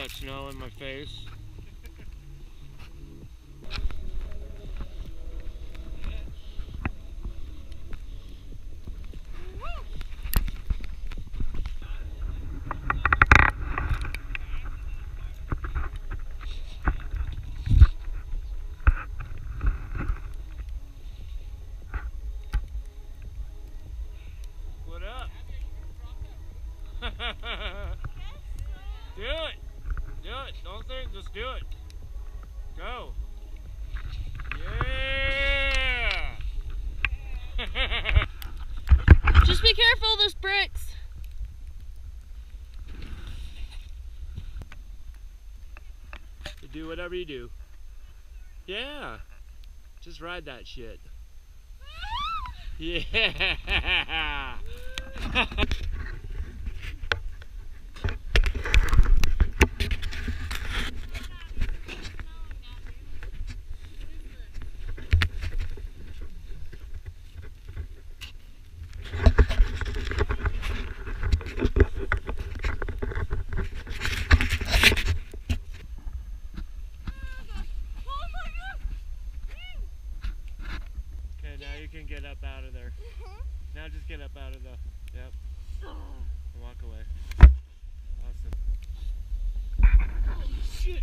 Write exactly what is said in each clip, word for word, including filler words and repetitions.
much snow in my face. What up? Do it! Do it! Don't think, just do it. Go! Yeah! Just be careful of those bricks. Do whatever you do. Yeah! Just ride that shit. Yeah! Okay, now you can get up out of there. Now just get up out of the, yep, and walk away. Awesome. Holy shit!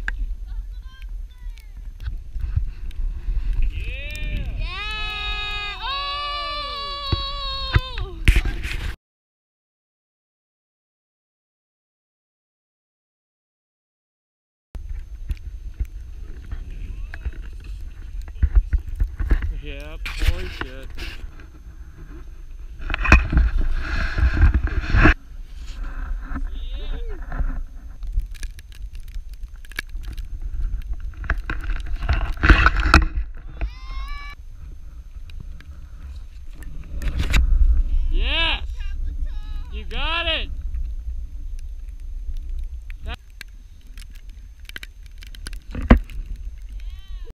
Yeah! Yeah! Oh! Yep, holy shit.